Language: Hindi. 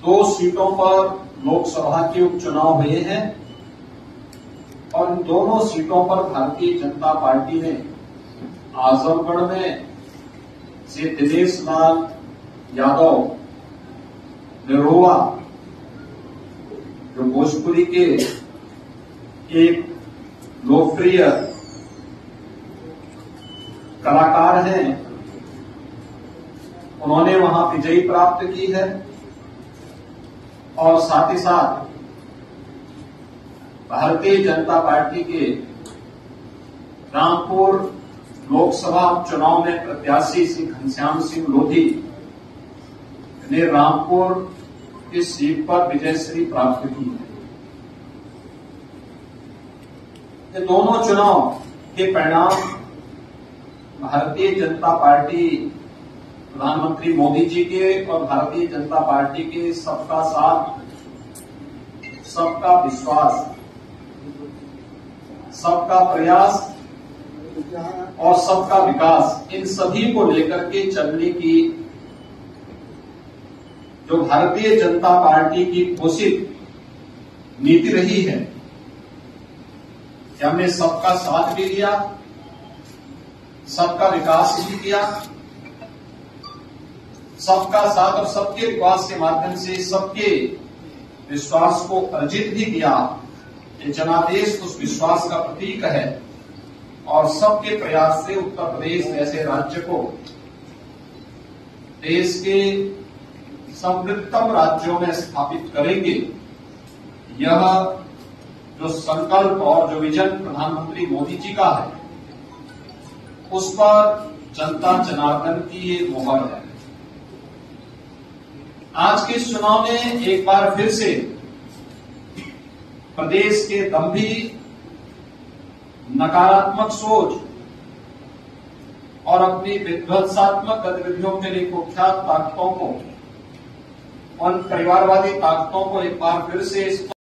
दो सीटों पर लोकसभा के उपचुनाव हुए हैं और इन दोनों सीटों पर भारतीय जनता पार्टी ने आजमगढ़ में से दिनेश लाल यादव निरोवा जो भोजपुरी के एक लोकप्रिय कलाकार हैं, उन्होंने वहां विजयी प्राप्त की है और साथ ही साथ भारतीय जनता पार्टी के रामपुर लोकसभा चुनाव में प्रत्याशी श्री घनश्याम सिंह लोधी ने रामपुर इस सीट पर विजयश्री प्राप्त की है। ये दोनों चुनाव के परिणाम भारतीय जनता पार्टी प्रधानमंत्री मोदी जी के और भारतीय जनता पार्टी के सबका साथ, सबका विश्वास, सबका प्रयास और सबका विकास, इन सभी को लेकर के चलने की जो भारतीय जनता पार्टी की घोषित नीति रही है कि हमने सबका साथ भी लिया, सबका विकास भी किया, सबका साथ और सबके विकास के माध्यम से सबके विश्वास को अर्जित भी किया। ये जनादेश उस विश्वास का प्रतीक है और सबके प्रयास से उत्तर प्रदेश जैसे राज्य को देश के समृद्धतम राज्यों में स्थापित करेंगे। यह जो संकल्प और जो विजन प्रधानमंत्री मोदी जी का है, उस पर जनता जनार्दन की ये मोहर है। आज के इस चुनाव में एक बार फिर से प्रदेश के दंभी, नकारात्मक सोच और अपनी विध्वंसात्मक गतिविधियों के लिए कुख्यात ताकतों को और परिवारवादी ताकतों को एक बार फिर से